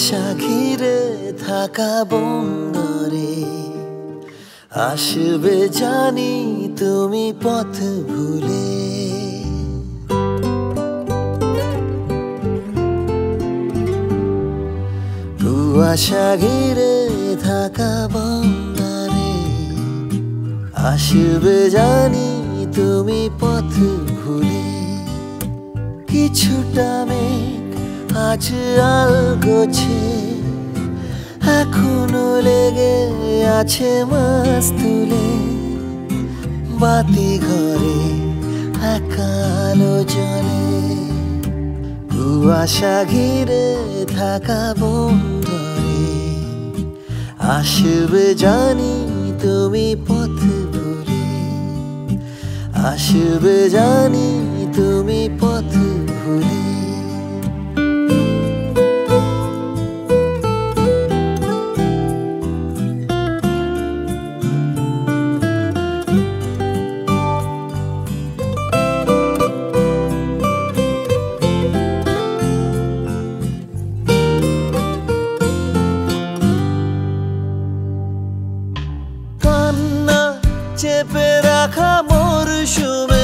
কুয়াশা ঘিরে থাকা বন্দরে আসবে জানি তুমি পথ ভুলে। কুয়াশা ঘিরে থাকা বন্দরে আসবে জানি তুমি পথ ভুলে। কিছুটা মেঘ আজ আলগোছে, এখনো লেগে আছে মাস তুলে। বাতি ঘরে একালো জলে কুয়াশা ঘিরে থাকা বন্দরে আসবে জানি তুমি পথ ভুলে। আসবে জানি তুমি পথ ভুলে। চেপে রাখা মরশুমে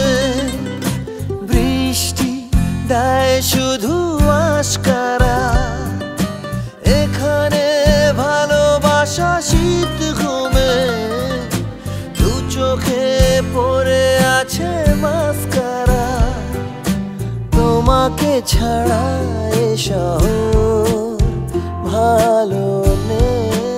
বৃষ্টি দেয় শুধু আশকারা। এখানে ভালোবাসা শীত ঘুমে, দু চোখে পড়ে আছে মাস্কারা। তোমাকে ছাড়া এ শহর ভালো নেই।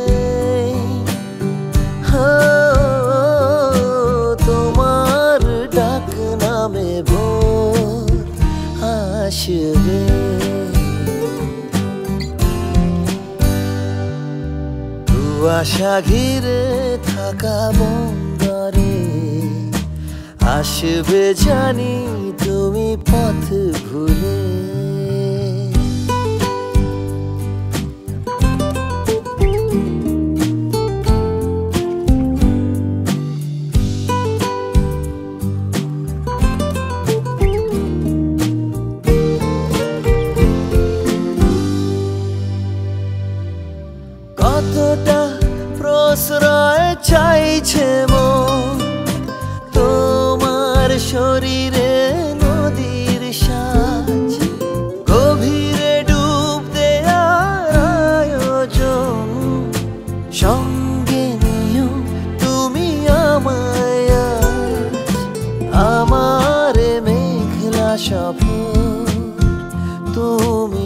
আসবে কুয়াশা ঘিরে থাকা বন্দরে আসবে জানি তুমি পথ ভুলে। কতটা প্রশ্রয় চাইছে মন তোমার শরীরে নদীর সাজ। গভীরে ডুব দেয়ার আয়োজন সঙ্গে নিও তুমি আমায়। আমার মেঘলা সফর তুমি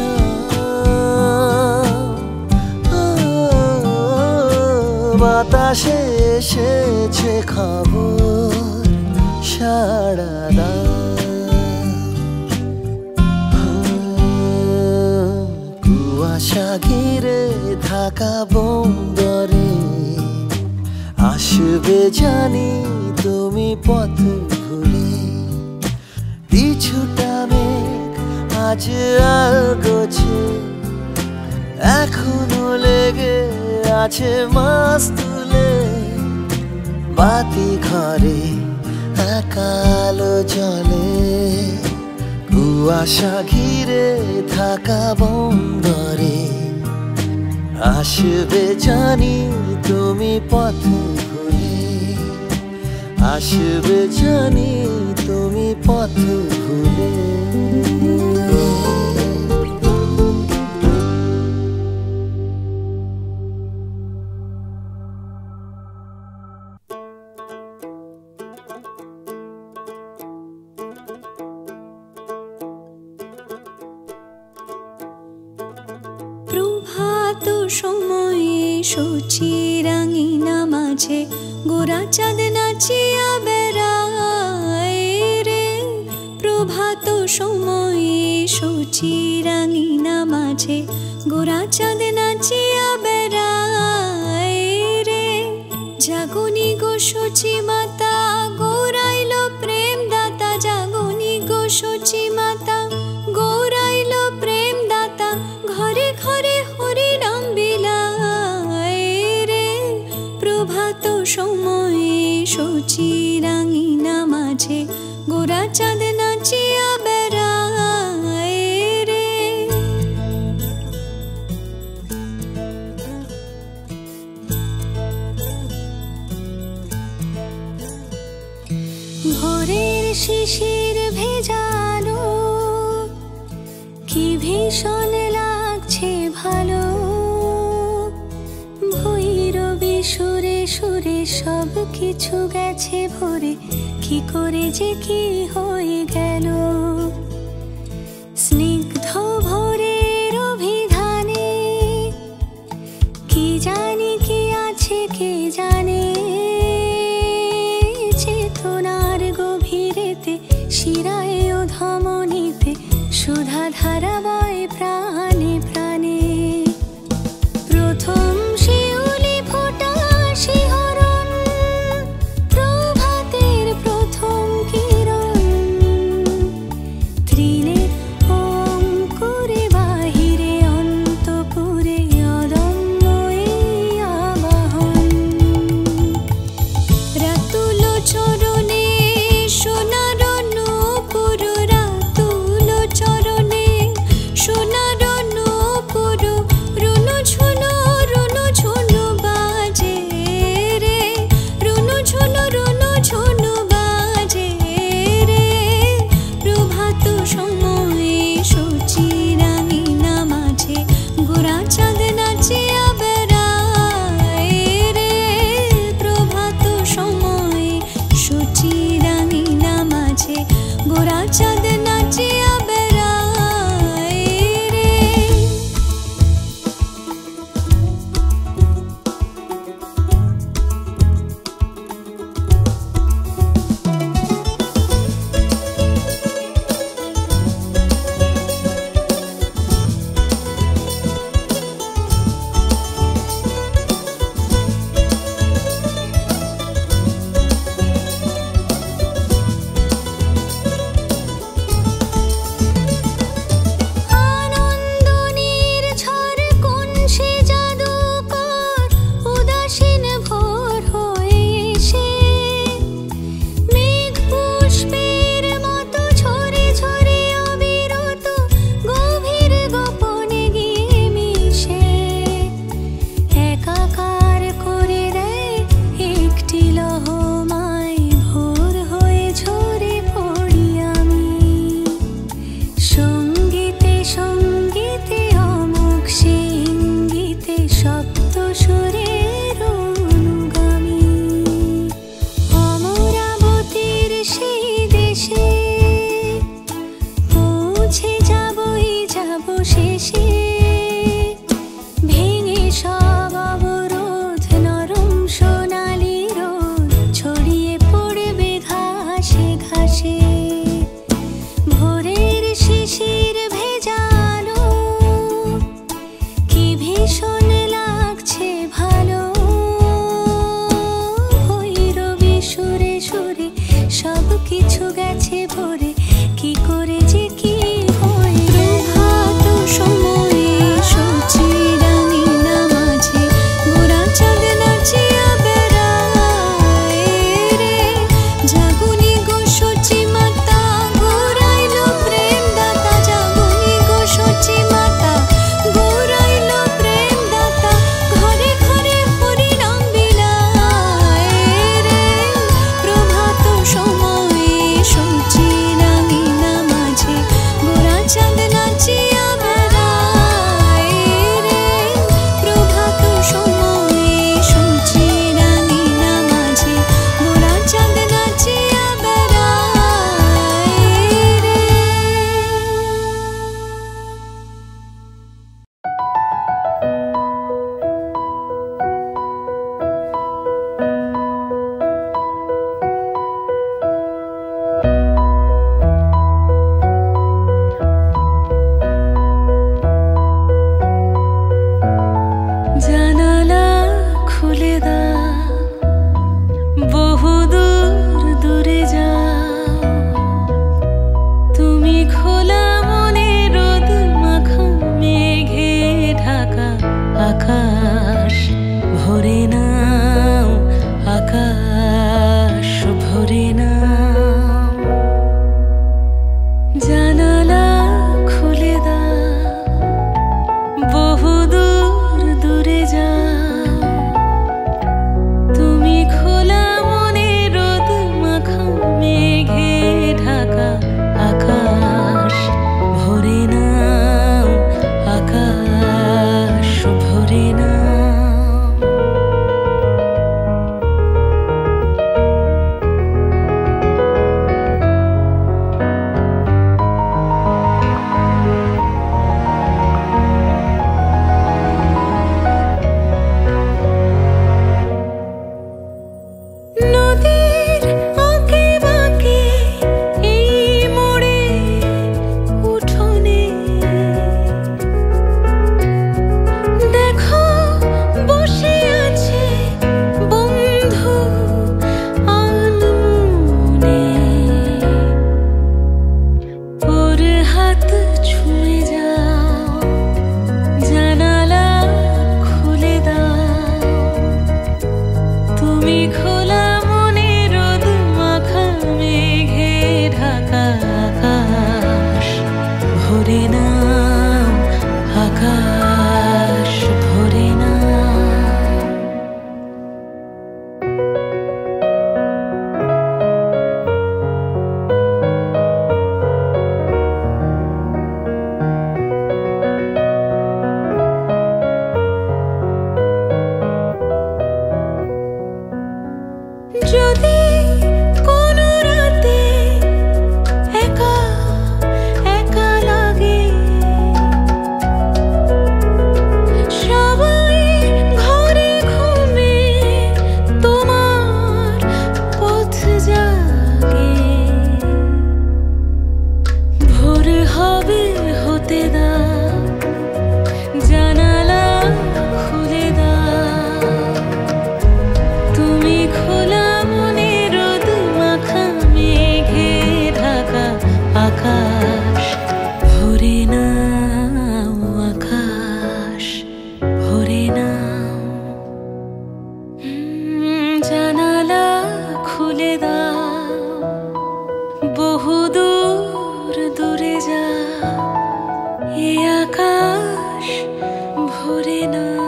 বাতাসে এসেছে খবর সাড়া দাও। কুয়াশা ঘিরে থাকা বন্দরে আসবে জানি তুমি পথ ভুলে। কিছুটা মেঘ আজ আলগোছে, এখনো লেগে আছে মাস তুলে। বাতি ঘরে একালো জলে কুয়াশা ঘিরে থাকা বন্দরে আসবে জানি তুমি পথ ভুলে। আসবে জানি তুমি পথ ভুলে। প্রভাত সময়ে সূচি রাঙিনা মাঝে গোরা চাঁদ নাচিয়া বেড়ায় রে। প্রভাত সময়ে সূচি রাঙিনা মাঝে গোরা চাঁদ নাচিয়া বেড়ায় রে। জাগনি গো সূচি মাতা গৌরাইল প্রেম দাতা। জাগনি গো সূচি মাতা গৌরাইল প্রেম দাতা। ঘরে ঘরে হরি নাম বিলায় রে। প্রভাত সময়ে সূচি রাঙিনা মাঝে গোরা চাঁদ নাচিয়া বেড়ায় রে। ভীষণ লাগছে ভালো, ভৈরবী সুরে সুরে সব কিছু গেছে ভরে, কি করে যে কি হয়ে গেল। স্নিগ্ধ ভোরের অভিধানে কি জানি কি আছে কে জানে, চেতনার গভীরেতে শিরায় ও ধমনীতে সুধা ধারা বয় প্রাণে প্রাণে। প্রথম শিউলি ফোটা শিহরণ, প্রভাতের প্রথম কিরণ, তৃণে অঙ্কুরে বাহিরে অন্তপুরে অদম্য এই আবাহন। রাতুল চরণে সোনার নূপুর, রাতুল চরণে সোনার নূপুর, রুনু ঝুনু বাজে রে, রুনু ঝুনু বাজে রে। প্রভাত সময়ে সূচি রাঙিনা মাঝে গোরা চাঁদ নাচিয়া বেড়ায় রে। প্রভাত সময়ে সূচি রাঙিনা মাঝে গোরা চাঁদ নাচিয়া বেড়ায় রে। আনন্দনীর ঝড় কোন সে জাদুকর উদাসীন ভোর হয়ে এসে, মেঘ পুষ্পের মতো ঝরে ঝরে অবিরত গভীর গোপনে গিয়ে মিশে, একাকার করে দেয় একটি লহমায় ভোর হয়ে ঝরে পড়ি আমি। সঙ্গীতে সঙ্গীতে অমুক সে ইঙ্গিতে সপ্ত সুরের অনুগামী। অমরাবতীর সেই দেশে পৌঁছে যাবই যাব শেষে, ভেঙে সব অবরোধ নরম সোনালি রোদ ছড়িয়ে পড়বে ঘাসে ঘাসে। ভোরের শিশির আকাশ ভরে নাও, আকাশ ভরে নাও। জানালা খুলে দাও, বহুদূর দূরে যাও, এ আকাশ ভরে নাও।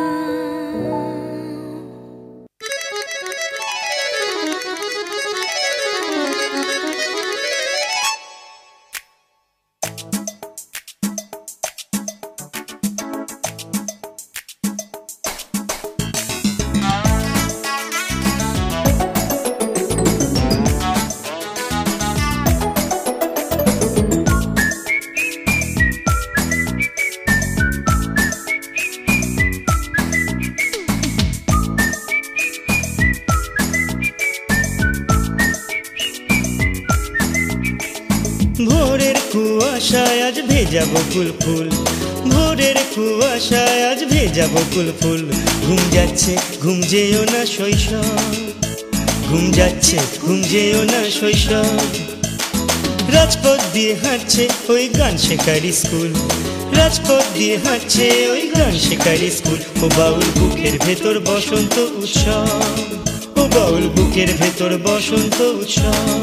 ভোরের কুয়াশায় আজ ভেজা বকুল ফুল, ভোরের কুয়াশায় আজ ভেজা বকুল ফুল। ঘুম যাচ্ছে ঘুম যেও না শৈশব, ঘুম যাচ্ছে ঘুম যেও না শৈশব। রাজপথ দিয়ে হাঁটছে ওই গান শেখার স্কুল, রাজপথ দিয়ে হাঁটছে ওই গান শেখার স্কুল। ও বাউল বুকের ভেতর বসন্ত উৎসব, ও বাউল বুকের ভেতর বসন্ত উৎসব।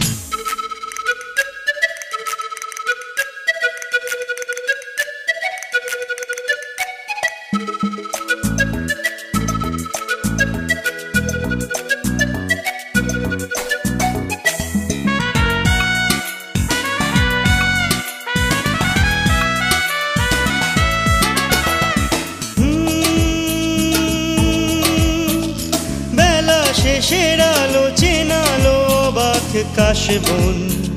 শেষের আলো চেনালো অবাক কাশবন,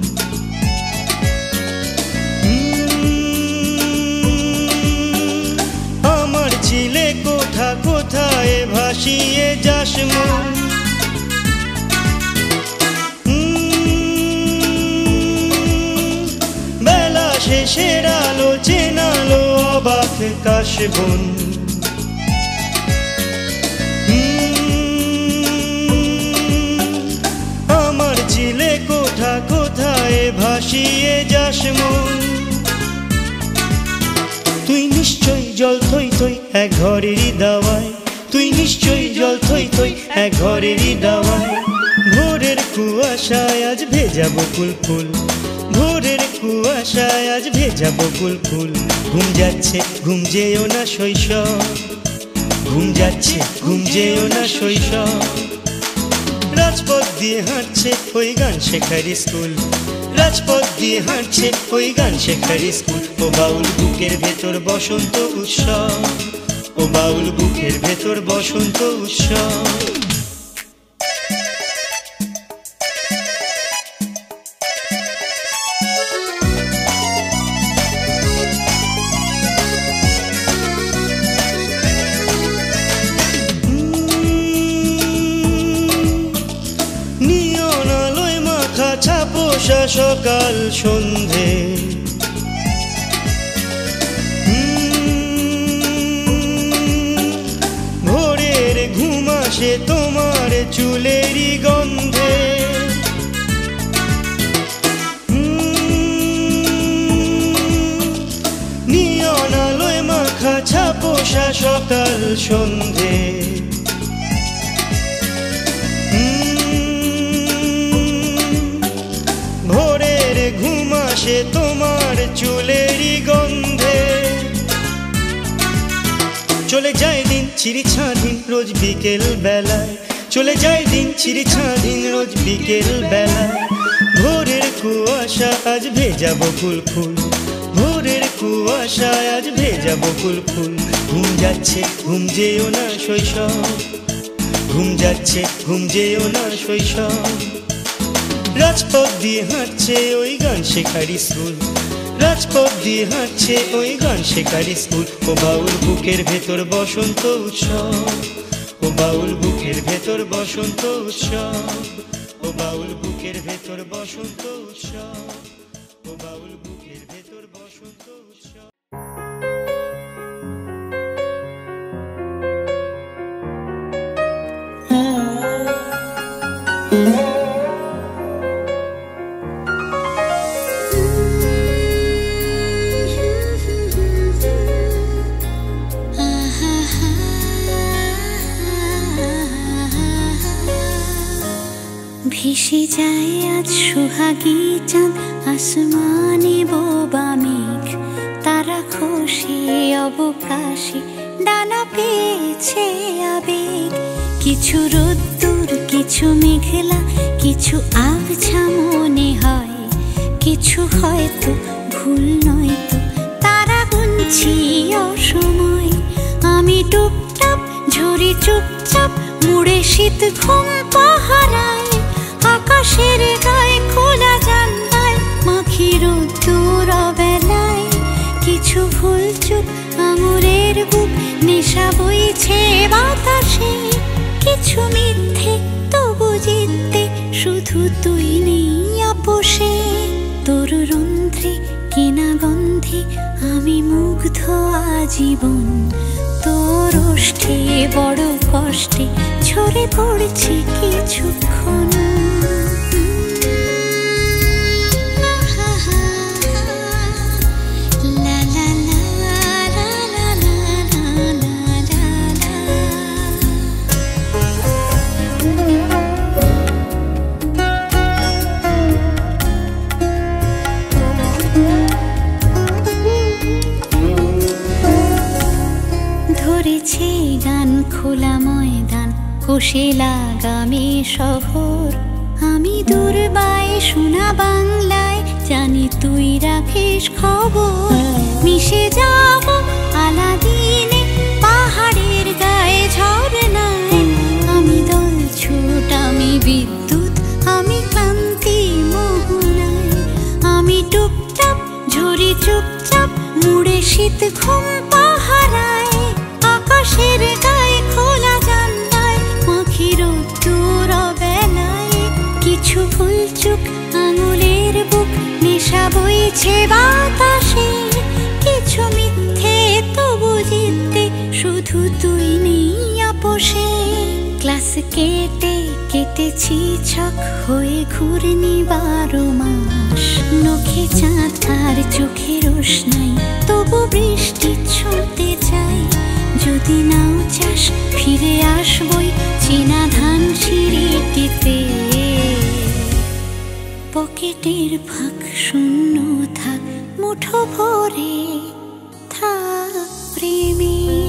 আমার ছিলে কোথা কোথায় ভাসিয়ে যাস মন। বেলা শেষের আলো চেনালো অবাক কাশবন, কোথা কোথায় ভাসিয়ে যাস মন। তুই নিশ্চয়ই জল থই থই এক ঘরেরই দাওয়ায়, তুই নিশ্চয়ই জল থই থই এক ঘরেরই দাওয়ায়। ভোরের কুয়াশায় আজ ভেজা বকুল ফুল, ভোরের কুয়াশায় আজ ভেজা বকুল ফুল। ঘুম যাচ্ছে ঘুম যেও না শৈশব, ঘুম যাচ্ছে ঘুম যেও না শৈশব। রাজপথ দিয়ে হাঁটছে ওই গান শেখার স্কুল, রাজপথ দিয়ে হাঁটছে ওই গান শেখার স্কুল। ও বাউল বুকের ভেতর বসন্ত উৎসব, ও বাউল বুকের ভেতর বসন্ত উৎসব। ছাপোষা সকাল সন্ধে, ভোরের ঘুম আসে তোমার চুলেরই গন্ধে। নিয়ন আলোয় মাখা ছাপোষা সকাল সন্ধে, ঘুম আসে তোমার চুলেরই গন্ধে। চলে যায় দিন চিরি ছাদিন রোজ বিকেল বেলায়, চলে যায় দিন চিরি ছাদিন রোজ বিকেল বেলায়। ভোরের কুয়াশা আজ ভেজা বকুল ফুল, ভোরের কুয়াশা আজ ভেজা বকুল ফুল। ঘুম যাচ্ছে ঘুম যেও না শৈশব, ঘুম যাচ্ছে ঘুম যেও না শৈশব। রাজপথ দিয়ে হাঁটছে ওই গান শেখার স্কুল, রাজপথ দিয়ে হাঁটছে ওই গান শেখার স্কুল। ও বাউল বুকের ভেতর বসন্ত উৎসব, ও বাউল বুকের ভেতর বসন্ত উৎসব, ও বাউল বুকের ভেতর বসন্ত উৎসব, ও বাউল বুকের ভেতর বসন্ত উৎসব। ভেসে যায় আজ সোহাগী চাঁদ, আসমানে বোবা মেঘ, তারা খসে অবকাশে ডানা পেয়েছে আবেগ। কিছু রোদ্দুর, কিছু মেঘলা, কিছু আবছা মনে হয়, কিছু হয়তো ভুল নয়তো তারা গুনছি অসময়। আমি টুপটাপ ঝরি চুপচাপ মুড়ে শীত ঘুম পাহারায়, আকাশের গায়ে খোলা জানলায় মাখি রোদ্দুর বেলায়। কিছু ভুল চুপ আঙুরের বুক, নেশা বইছে বাতাসে, কিছু মিথ্যে তবু জিততে শুধু তুই নেই আপোষে। তোর রন্ধ্রে কেনা গন্ধে আমি মুগ্ধ আজীবন, তোর ওষ্ঠে বড় কষ্টে ঝরে পড়ছি কিছুক্ষণ। ধরেছে গান খোলা ময়দান, কষে লাগামে শহর, আমি দূরবায় শোনা বাংলায় জানি তুই রাখিস খবর। মিশে যাব আলাদিনে পাহাড়ের গায়ে ঝরনায়, আমি দল ছুট, আমি বিদ্যুৎ, আমি ক্লান্তি মোহনায়। আমি টুপটাপ ঝরি চুপচাপ মুড়ে শীত ঘুম পাহারায়, আকাশের গায়ে খোলা জানলায় মাখি রোদ্দুর বেলায়। কিছু ভুল চুপ আঙুলের বুক, নেশা বইছে বাতাসে, কিছু মিথ্যে তবু জিততে শুধু তুই নেই আপোষে। ক্লাস কেটে কেটেছি ছক হয়ে ঘুরনি 12 মাস, নখে চাঁদ আর চোখে রোশনাই তবু বৃষ্টি ছুঁতে চাই। যদি নাও চাস ফিরে আসবই চেনা ধান সিঁড়িটিতে, পকেটের ফাঁক শূন্য থাক মুঠো ভরে থাক প্রেমী।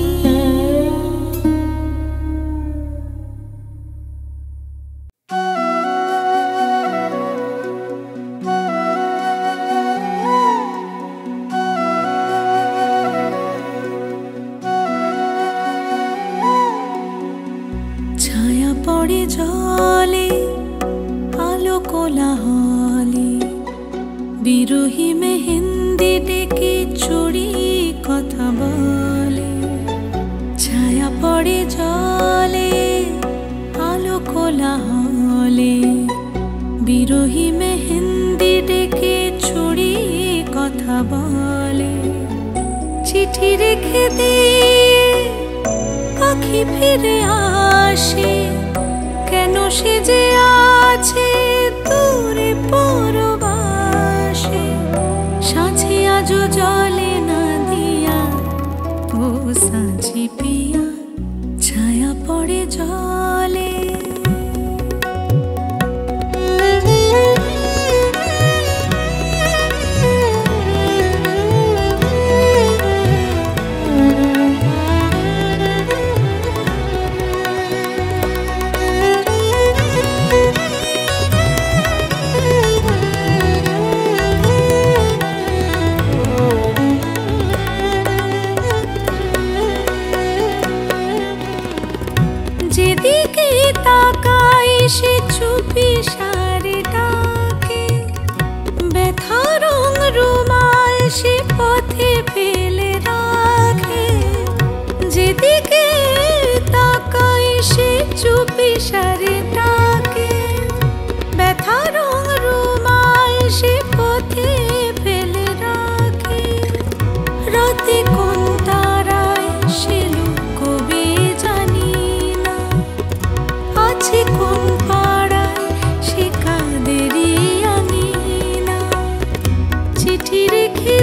ছায়া পড়ে জলে আলো কোলাহলে, বিরোহী মেহেন্দি ডেকে চুড়ি কথা বলে। ছায়া পড়ে জলে আলো কোলাহলে, বিরোহী মেহেন্দি ডেকে চুড়ি কথা বলে। চিঠি রেখে দিয়ে পাখি ফিরে আসে, কেন সে যে আছে দূরে পরবাসে। সাঁঝে আজও জলে না দিয়া ও সাঁঝি পিয়া, ছায়া পড়ে জলে। যেদিকে তাকাই সে চুপি সারে ডাকে, ব্যথা রং রুমাল সে পথে ফেলে রাখে। যেদিকে তাকাই সে চুপি সারে ডাকে, ব্যথা রং রুমাল সে পথে ফেলে রাখে। রাতে কোন তারায় সে লুকোবে জানি না, আছে কোন পাড়ায় সে কাঁদেরই আনি না। চিঠি রেখে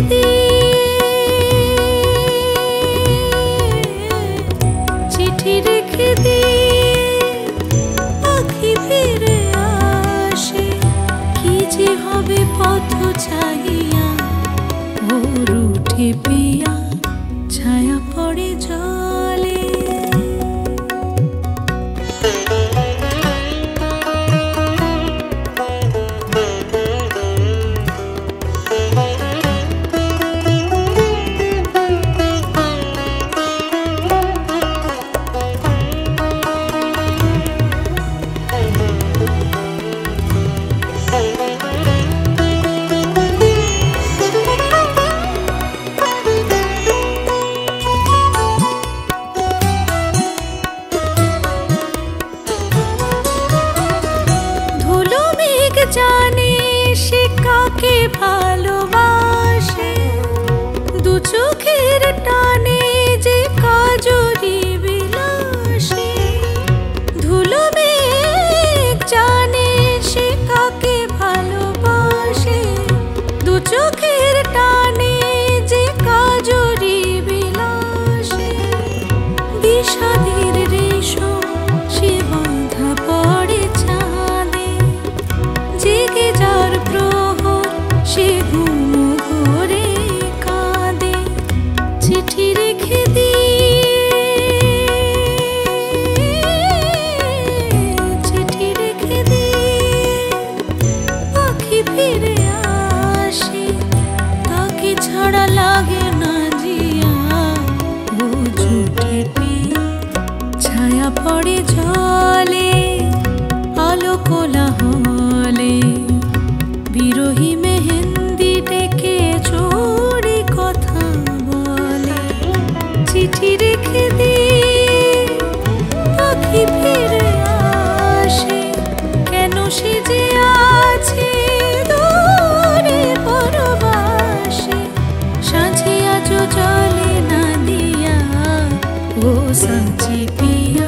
চিঠি রেখে পাখি ফিরে আসে। জুটে পিয়া ছায়া পড়ে জলে। জানে সে কাকে ভালোবাসে, দু চোখের টানে যে কাজরি বিলাসে। ধুলো মেঘ জানে সে কাকে ভালোবাসে, দু চোখের টানে যে কাজরি বিলাসে। বিষাদের রেশম সে বাঁধা পড়ে চাঁদে, জেগে যার প্রহর সে ঘুম ঘোরে কাঁদে। চিঠি রেখে চিঠি রেখে পাখি ফিরে আসে, তাকে ছাড়া লাগে না জিয়া। ও জুটে পিয়া ছায়া পড়ে জলে, আলো কোলাহলে বিরোহী মেহেন্দি ডেকে চোরে কথা বলে। চিঠি রেখে পাখি ফিরে আসে, কেন সে যে আছে দূরে পরবাসে। সাঁঝে আজো জলে না দিয়া ও সাঁচি পিয়া।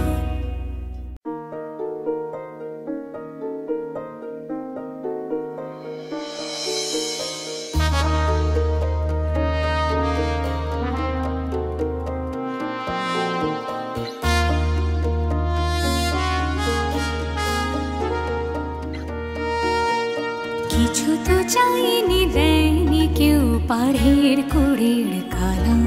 কিছু তো চাইনি দেয়নি কেউ পাড়ের কুড়ির কালাম।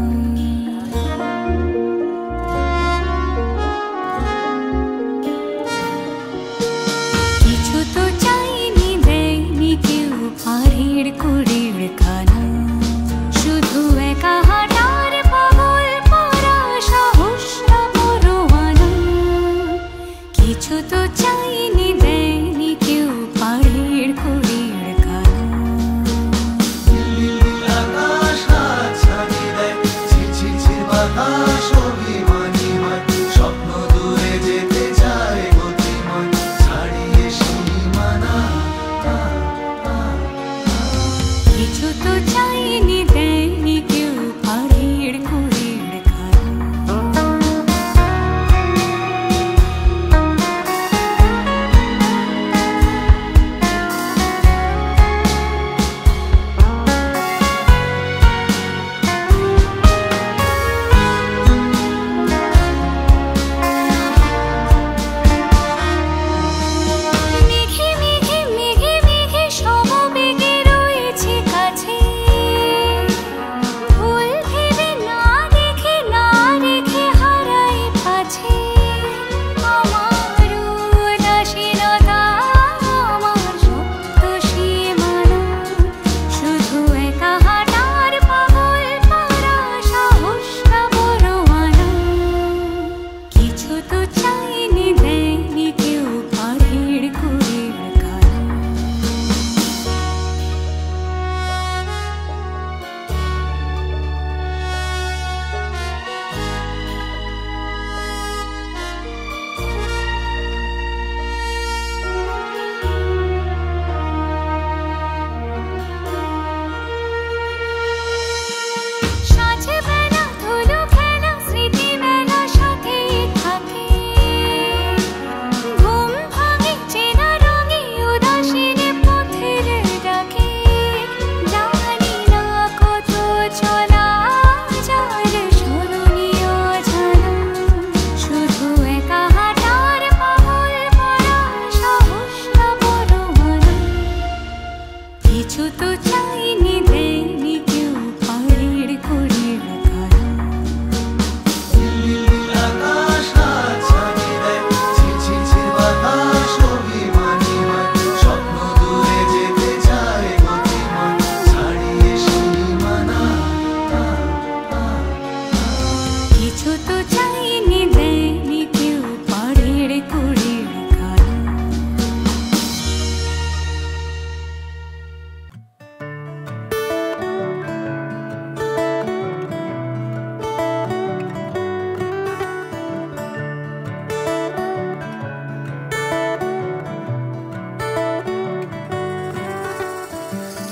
কিছু তো চাইনি দেয়নি কেউ পাড়ের কুড়ির কালাম। শুধু একা হাঁটার পাগল পরা সাহস না পরোয়ানা। কিছু তো চাইনি দেয়নি কেউ পাড়ের কুড়ির কালাম।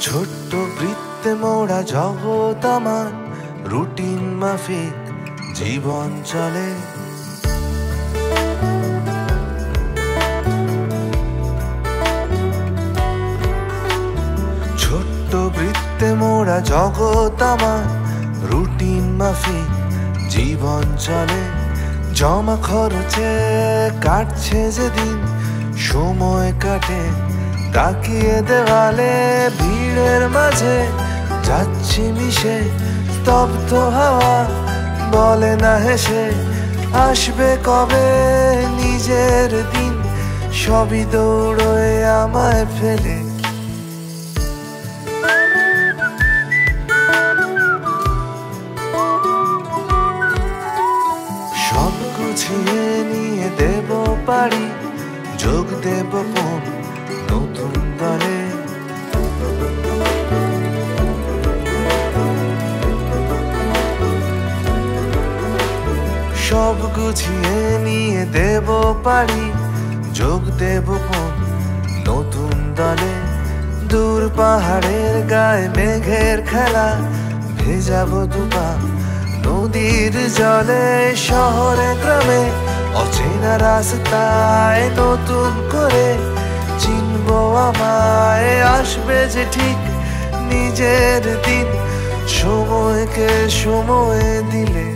ছোট্ট বৃত্তে মোড়া জগৎ আমার, রুটিন মাফিক জীবন চলে। ছোট্ট বৃত্তে মোড়া জগৎ আমার, রুটিন মাফিক জীবন চলে। জমা খরচে কাটছে যেদিন, সময় কাটে তাকিয়ে দেওয়ালে। ভিড়ের মাঝে যাচ্ছি মিশে, স্তব্ধ হাওয়া বলে না হেসে, আসবে কবে নিজের দিন, সবই দৌড়ে আমায় ফেলে। সব গুছিয়ে নিয়ে দেব পারি, যোগ দেব কোন নতুন দলে। সব গুছিয়ে নিয়ে দেব পারি, যোগ দেব কোন নতুন দলে। দূর পাহাড়ের গায়ে মেঘের খেলা, ভেজাবো দুপা নদীর জলে। শহরে গ্রামে অচেনা রাস্তায় নতুন করে চিনবো আমায়, আসবে যে ঠিক নিজের দিন, সময়কে সময় দিলে।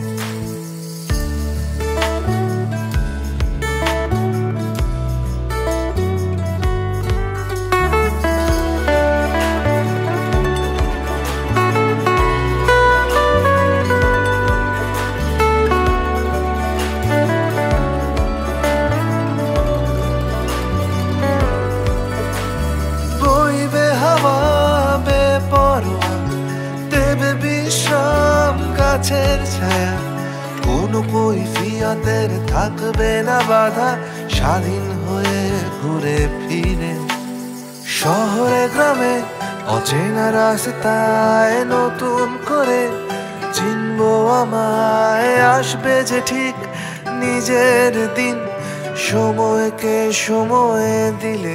গাছের ছায়া কোনো কৈফিয়তের থাকবে না বাধা, স্বাধীন হয়ে ঘুরে ফিরে। শহরে গ্রামে অচেনা রাস্তায় নতুন করে চিনবো আমায়, আসবে যে ঠিক নিজের দিন, সময়কে সময় দিলে।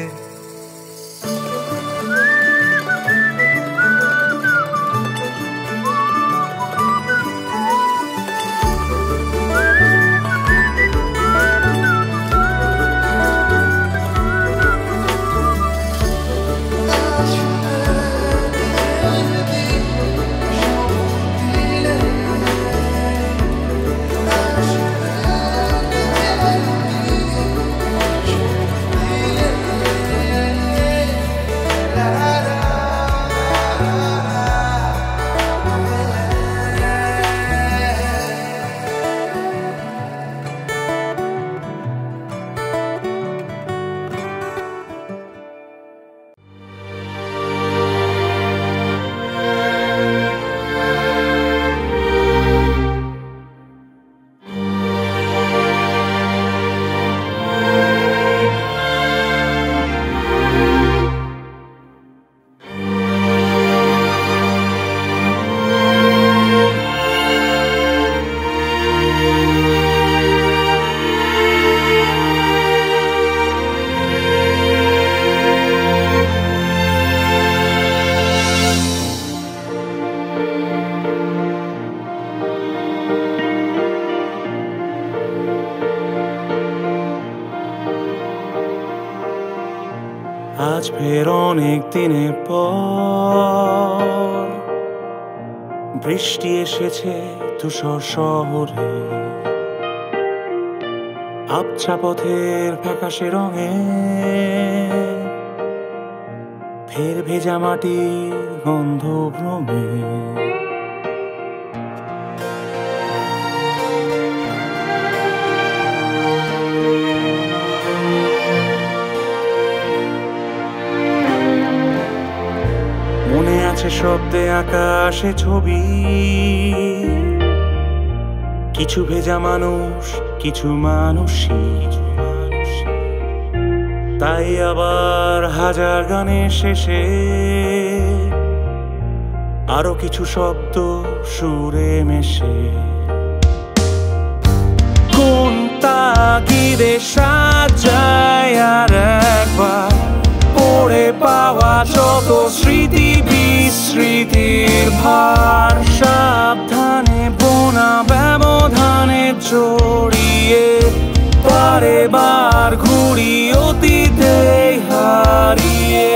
আজ ফের অনেক দিনের পর বৃষ্টি এসেছে ধূসর শহরে, আবছা পথের ফ্যাকাশে রঙে ফের ভেজা মাটির গন্ধ ভ্রমে। মনে আছে শব্দে আকাশে ছবি, কিছু ভেজা মানুষ কিছু মানুষই, তাই আবার হাজার গানের শেষে আরো কিছু শব্দ সুরে মেশে। কোন তাগিদে সাজায় আর একবার পড়ে পাওয়া যত স্মৃতি স্মৃতির ভার সাবধানে বোনা ব্যবধানে জড়িয়ে বারে বার ঘুরি অতীতে হারিয়ে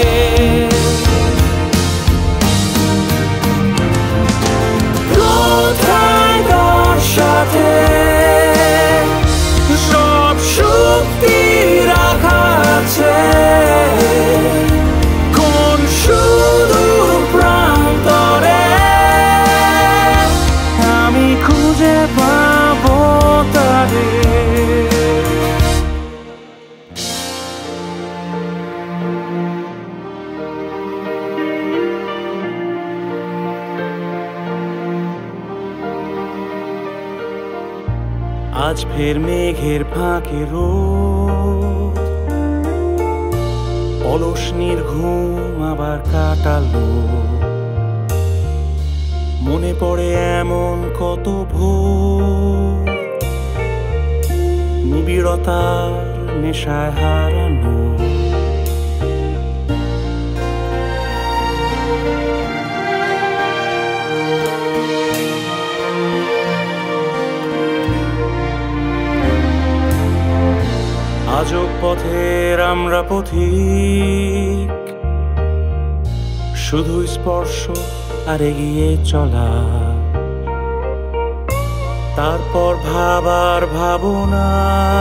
কোথায় তোর সাথে সব শক্তি রাখা আছে কোন শুধু প্রান্তরে আমি খুঁজে পাবো তাদের আজ ফের মেঘের ফাঁকে রোদ অলস নির্ঘুম আবার কাটালো মনে পড়ে এমন কত ভোর নিবিড়তার নেশায় হারানো আজব পথের আমরা পথিক শুধু স্পর্শ আর এগিয়ে চলা তারপর ভাবার ভাবনা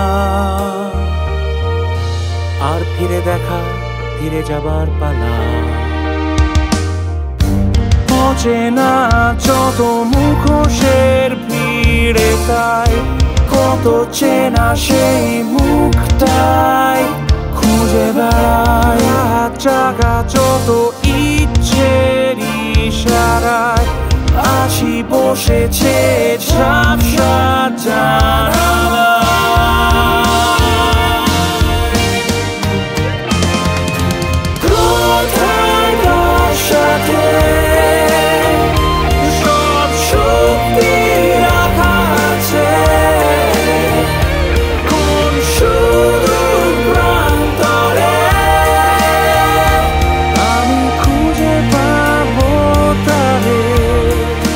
আর ফিরে দেখা ফিরে যাবার পালা অচেনা যত মুখোশের ভিড়ে তাই কত চেনা সেই মুখটাই খুঁজে বেড়ায় হাত জাগা যত ইচ্ছের ইশারায় আছি বসেছে ঝাপসা জানালা কোথায় তার সাথে সব শক্তি রাখা আছে কোন শুধু প্রান্তরে আমি খুঁজে পাবো তাদের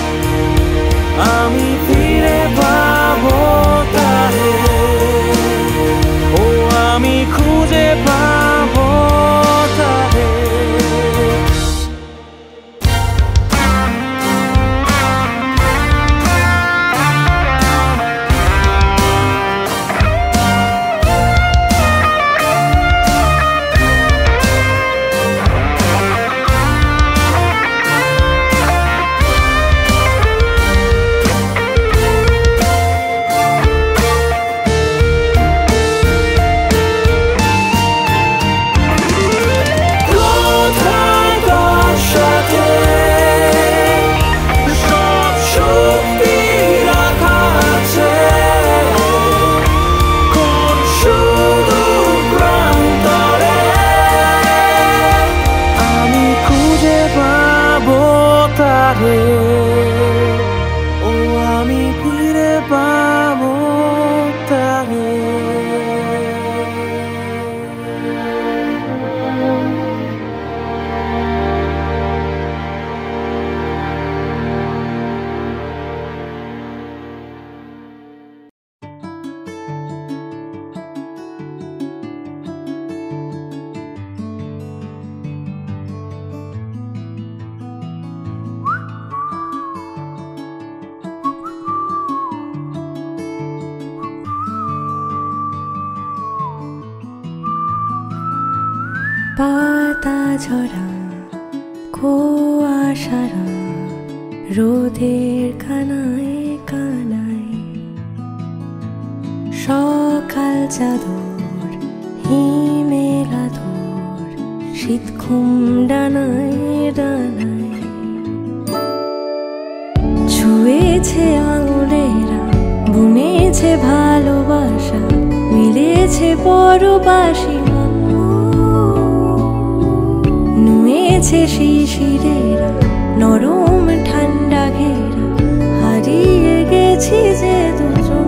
আমি ফিরে পাবো তাদের ও আমি খুঁজে পাবো তাদের কোথায় তার সাথে সব শক্তি রাখা আছে কোন শুধু প্রান্তরে আমি খুঁজে পাবো তাদের ও আমি ফিরে পাবো তাদের পাতা ঝরা কুয়াশারা রোদের কানায় কানায় সকাল চাদর হিমেল আদর শীত ঘুম ডানায় ডানায় ছুঁয়েছে আঙুলেরা বুনেছে ভালোবাসা মিলেছে পরবাসী নুয়েছে শিশিরেরা নরম ঠান্ডা ঘেরা হারিয়ে গেছি যে দুজন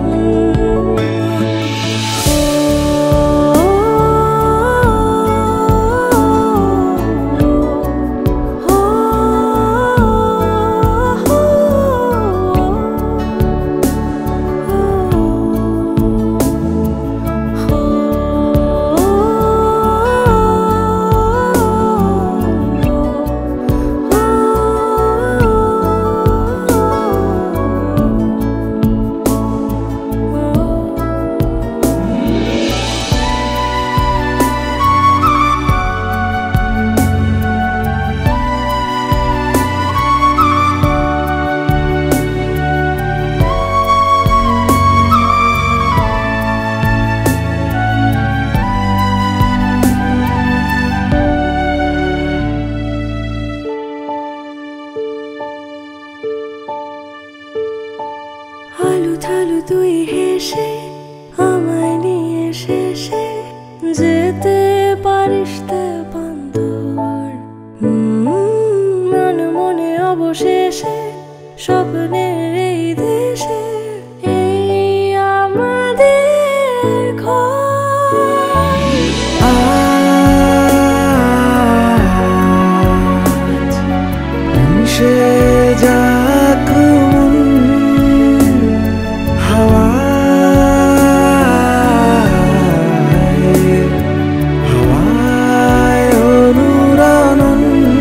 ও তুই হেসে আমায় নিয়ে শেষে যেতে পারিস তে পান্তর মনে মনে অবশেষে স্বপ্নের এই দেশে এই আমাদের ঘর সে যাক হাওয়ায় অনুরণন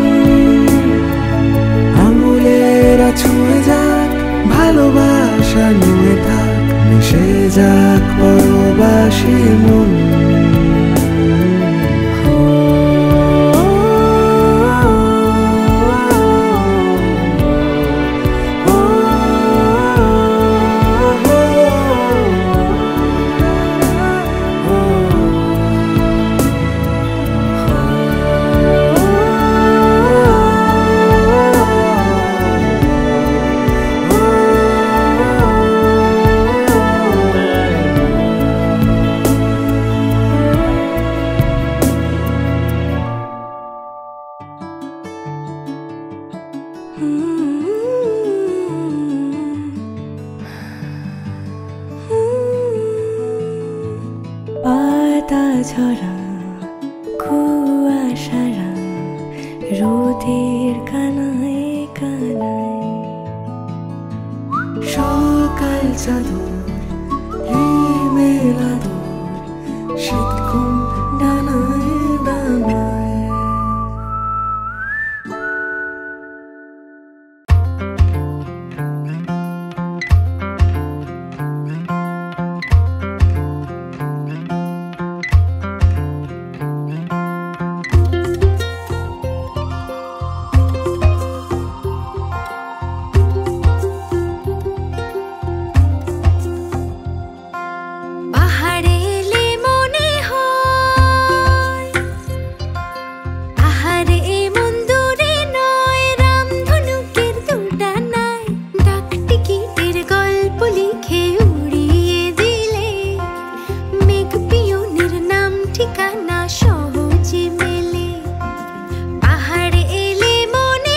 আঙুলেরা ছুঁয়ে যাক ভালোবাসা নিয়ে থাক মিশে যাক পরবাসী মন পাতা ঝরা কুয়াশারা রোদের কানায় কানায় সকাল চাদর হিমেল আদর শীত ঘুম ডানায় ডানায় পাহাড়ে এলে মনে হয় পাহাড়ে মন দূরে নয় রামধনুকের দুডানায় ডাক টিকিটের গল্প লিখে উড়িয়ে দিলে মেঘ পিয়নের নাম ঠিকানা সহজে মেলে পাহাড়ে এলে মনে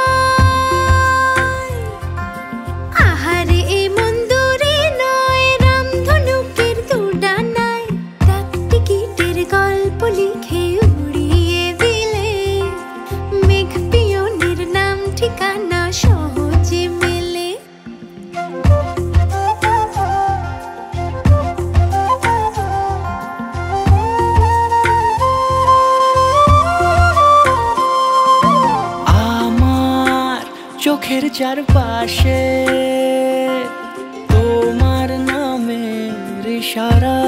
হয় আহারে মন দূরে নয় রামধনুকের দুডানায় ডাক টিকিটের গল্প লিখে উড়িয়ে দিলে মেঘ পিয়নের নাম ঠিকানা সহজে মেলে আমার চোখের চারপাশে তোমার নামের ইশারা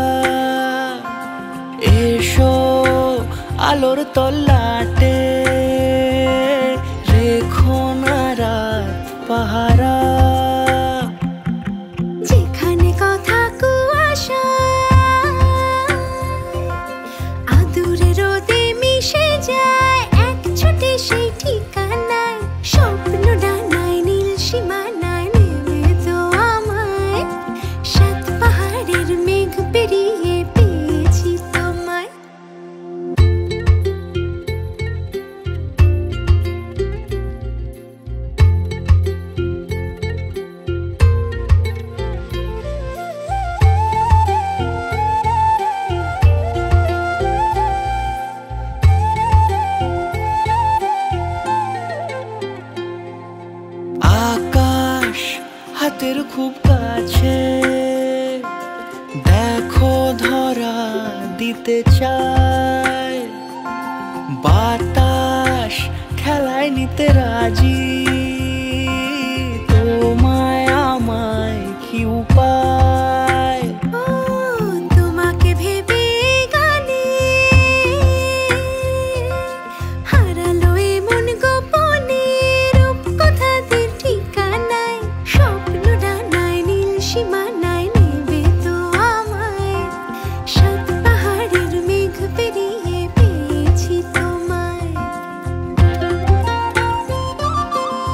এসো আলোর তল্লাটে রেখো না রাত পাহারা যেখানে কথা কুয়াশা আদুরে রোদে মিশে যায় এক ছুটে সেই ঠিকানায় স্বপ্ন ডানায় নীল সীমানায় নেমে তো আমায় সাত পাহাড়ের মেঘ পেরিয়ে পেয়েছি তোমায় আকাশ হাতের খুব কাছে দেখো ধরা দিতে চায় বাতাস খেলায় নিতে রাজি তোমায় আমায় কি উপায় ও তোমাকে ভেবে গানে হারালো মন গোপনে রূপকথাদের ঠিকানায় স্বপ্ন ডানায় নীল সীমানায় নেবে তো আমায় সাত পাহাড়ের মেঘ পেরিয়ে পেয়েছি তোমায়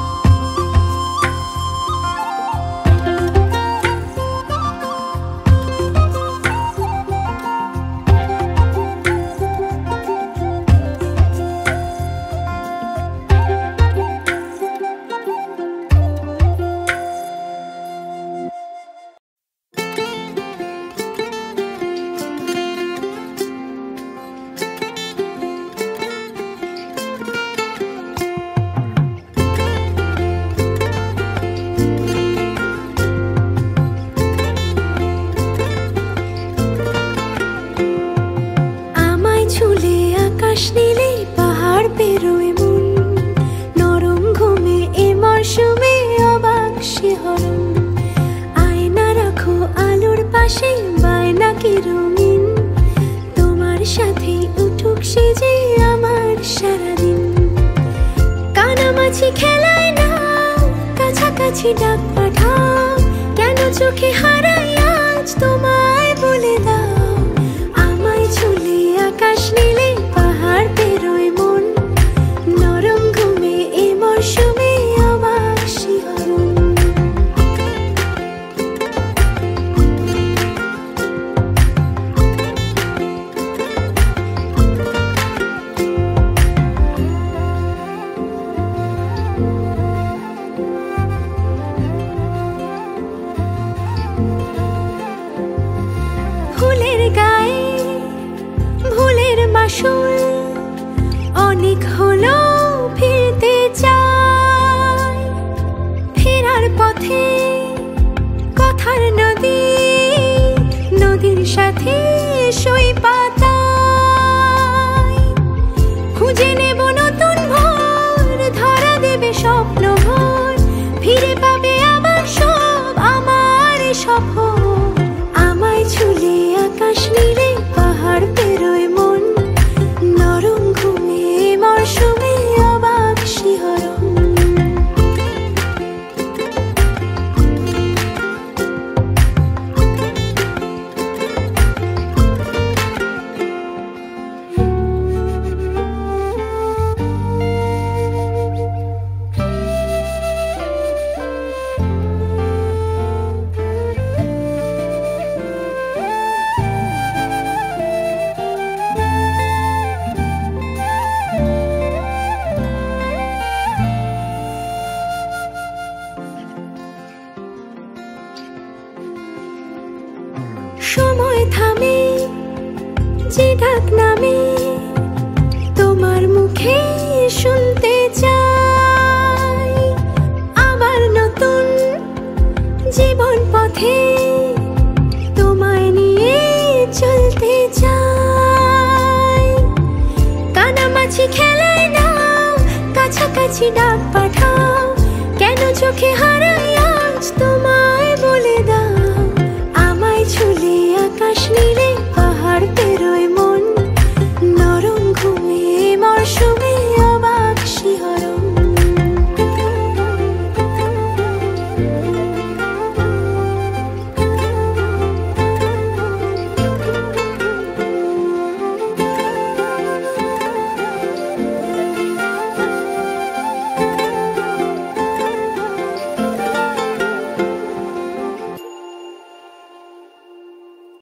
কাছাকাছি ডাক পাঠাও, কেন চোখে হারাই আজ তোমায় বলে দাও। আমায় ছুলে আকাশ নীলে পাহাড় পেরোয় মন, নরম ঘুমে এ মরশুমে অবাক শিহরণ। ফুলের গায়ে ভুলের মাসুল অনেক হলো, ফিরতে চাই। ফেরার পথে কথার নদী, নদীর সাথে সই পাতায়। খুঁজে নেব নতুন ভোর, ধরা দেবে স্বপ্ন ভোর, ফিরে পাবে আবার সব আমার সফর। আমায় ছুলে আকাশ নীলে পাহাড় পেরোয় মন, নরম ঘুমে মরশুমে অবাক শিহরণ। সময় থামে যে ডাক নামে, তোমার মুখে শুনতে চাই। আবার নতুন জীবন পথে তোমায় নিয়ে চলতে চাই। কানামাছি খেলায় নাও, কাছাকাছি ডাক